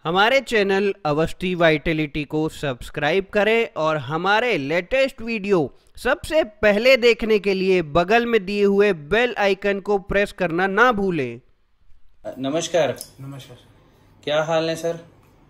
हमारे channel Awasthi vitality को subscribe करें और हमारे लेटेस्ट वीडियो सबसे पहले देखने के लिए बगल में दिए हुए बेल आइकन को प्रेस करना ना भूलें। नमस्कार। नमस्कार क्या हाल है सर?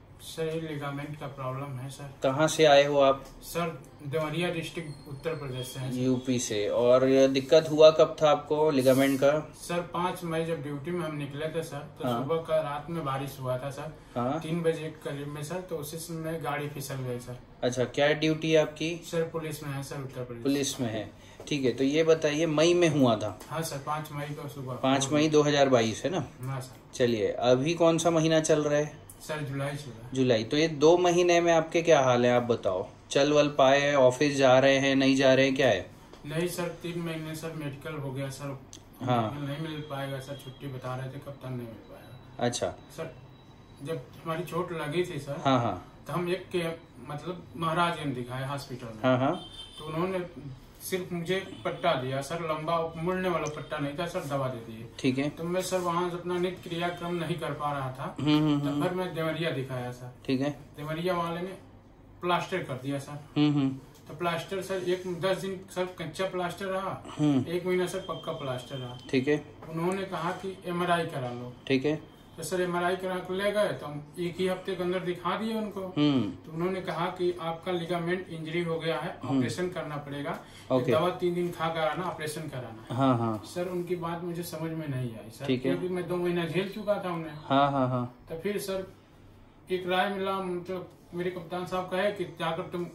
सर ये लिगामेंट का प्रॉब्लम है सर। कहाँ से आए हो आप? सर देवरिया डिस्ट्रिक्ट उत्तर प्रदेश से हैं सर। यूपी से। और ये दिक्कत हुआ कब था आपको लिगामेंट का? सर 5 मई जब ड्यूटी में हम निकले थे सर, तो हाँ। सुबह का रात में बारिश हुआ था सर। हाँ। 3 बजे करीब में सर, तो उसी समय गाड़ी फिसल गई सर। अच्छा, क्या ड्यूटी है आपकी? सर पुलिस में है सर, उत्तर प्रदेश पुलिस में है। ठीक है, तो ये बताइए मई में हुआ था? हाँ सर, 5 मई को सुबह। 5 मई 2022 है ना? हाँ सर। चलिए, अभी कौन सा महीना चल रहा है? सर जुलाई चला। जुलाई। तो ये 2 महीने में आपके क्या हाल है आप बताओ? चल वल पाए, ऑफिस जा रहे हैं, नहीं जा रहे हैं, क्या है? नहीं सर, 3 महीने सर मेडिकल हो गया सर। हाँ। नहीं मिल पाएगा सर, छुट्टी बता रहे थे, कब तक नहीं मिल पाएगा। अच्छा सर जब हमारी चोट लगी थी सर, हाँ हाँ तो हम एक के मतलब महाराज में दिखाए हॉस्पिटल में। हाँ हाँ तो उन्होंने सिर्फ मुझे पट्टा दिया सर, लंबा मुड़ने वाला पट्टा नहीं था सर, दवा दे दिए। ठीक है। तो मैं सर वहाँ अपना नित्य क्रियाक्रम नहीं कर पा रहा था, तब फिर मैं देवरिया दिखाया सर। ठीक है। देवरिया वाले ने प्लास्टर कर दिया सर। तो प्लास्टर सर 10 दिन सर कच्चा प्लास्टर रहा, 1 महीना सर पक्का प्लास्टर रहा। ठीक है। उन्होंने कहा कि MRI करा लो। ठीक है। तो सर MRI करा के ले गए, तो हम 1 ही हफ्ते के अंदर दिखा दिए उनको। तो उन्होंने कहा कि आपका लिगामेंट इंजरी हो गया है, ऑपरेशन करना पड़ेगा। ओके। दवा 3 दिन खा कर आना, ऑपरेशन कराना। हाँ हाँ सर उनकी बात मुझे समझ में नहीं आई सर, ठीक है। क्योंकि मैं 2 महीना झेल चुका था उन्हें। हाँ हाँ हाँ तो फिर सर एक राय मिला, मतलब मेरे कप्तान साहब कहे कि जाकर तुम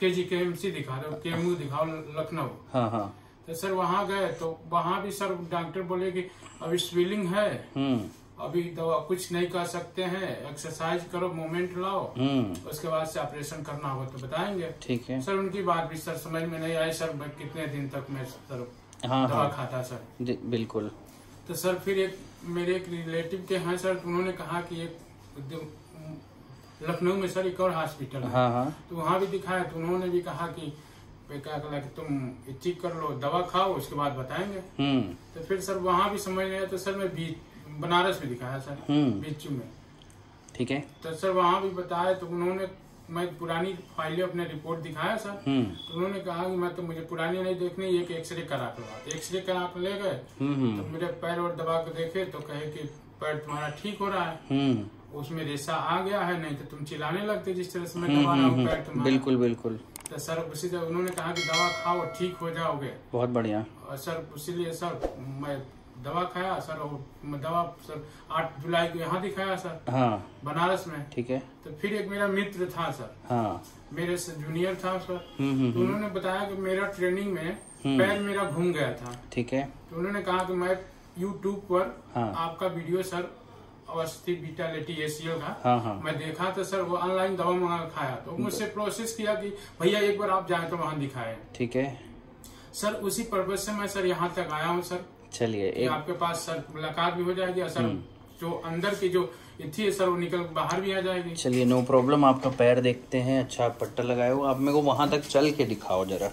KGKMC दिखा दो, KMU दिखाओ लखनऊ। हाँ हाँ तो सर वहाँ गए, तो वहाँ भी सर डॉक्टर बोले कि अभी स्वेलिंग है, अभी दवा कुछ नहीं कर सकते हैं, एक्सरसाइज करो, मूवमेंट लाओ, उसके बाद से ऑपरेशन करना होगा तो बताएंगे। ठीक है। सर उनकी बात भी सर समझ में नहीं आई सर, मैं कितने दिन तक मैं सर हाँ दवा हाँ खाता सर। बिल्कुल। तो सर फिर मेरे एक रिलेटिव के हैं सर, तो उन्होंने कहा कि एक लखनऊ में सर एक और हॉस्पिटल है, हाँ हाँ तो वहाँ भी दिखाया। तो उन्होंने भी कहा कि क्या कहा कि तुम चेक कर लो, दवा खाओ, उसके बाद बताएंगे। तो फिर सर वहाँ भी समझ नहीं आया, तो सर मैं बनारस में दिखाया सर, बीचू में। ठीक है। तो सर वहाँ भी बताया, तो उन्होंने मैं पुरानी फाइलें अपने रिपोर्ट दिखाया सर। तो उन्होंने कहा कि मैं तो मुझे पुरानी नहीं देखनी, एक एक्सरे करा कर। एक्सरे करा कर ले गए, तो मेरे पैर और दबा के देखे, तो कहे कि पैर तुम्हारा ठीक हो रहा है, उसमें रेशा आ गया है, नहीं तो तुम चिल्लाने लगते जिस तरह से मैं दबा रहा हूँ पैर तुम्हारा। बिल्कुल बिल्कुल। तो सर उसी तरह उन्होंने कहा कि दवा खाओ, ठीक हो जाओगे। बहुत बढ़िया। और सर इसीलिए सर मैं दवा खाया सर, और मैं दवा सर 8 जुलाई को यहाँ दिखाया सर, हाँ बनारस में। ठीक है। तो फिर एक मेरा मित्र था सर, हाँ मेरे से जूनियर था सर, तो उन्होंने बताया कि मेरा ट्रेनिंग में पैर मेरा घूम गया था। ठीक है। तो उन्होंने कहा कि मैं YouTube पर हाँ। आपका video sir Awasthi vitality ACL का, हाँ हाँ मैं देखा तो सर वो ऑनलाइन दवा मंगा खाया, तो मुझसे प्रोसेस किया कि भैया एक बार आप जाए तो वहाँ दिखाए। ठीक है सर उसी पर्पज से मैं सर यहाँ तक आया हूँ सर। चलिए, आपके पास सर मुलाकात भी हो जाएगी, और सर जो अंदर की जो थी है सर वो निकल बाहर भी आ जाएगी। चलिए नो प्रॉब्लम। आपका पैर देखते हैं। अच्छा, आप पट्टा लगाए हो, आप मेरे को वहां तक चल के दिखाओ जरा।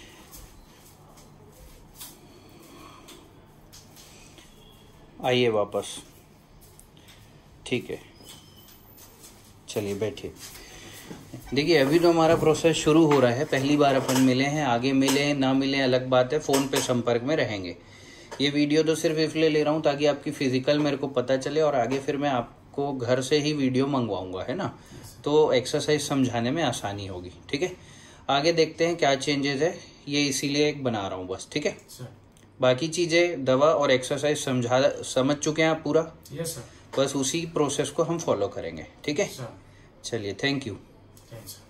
आइए वापस। ठीक है, चलिए बैठिए। देखिए, अभी तो हमारा प्रोसेस शुरू हो रहा है, पहली बार अपन मिले हैं। आगे मिले ना मिले अलग बात है, फ़ोन पे संपर्क में रहेंगे। ये वीडियो तो सिर्फ इसलिए ले रहा हूँ ताकि आपकी फिजिकल मेरे को पता चले, और आगे फिर मैं आपको घर से ही वीडियो मंगवाऊंगा, है ना? तो एक्सरसाइज समझाने में आसानी होगी। ठीक है, आगे देखते हैं क्या चेंजेस है। ये इसीलिए एक बना रहा हूँ बस। ठीक है, बाकी चीज़ें दवा और एक्सरसाइज समझ चुके हैं आप पूरा? Yes sir. बस उसी प्रोसेस को हम फॉलो करेंगे। ठीक है, चलिए, थैंक यू। Thanks.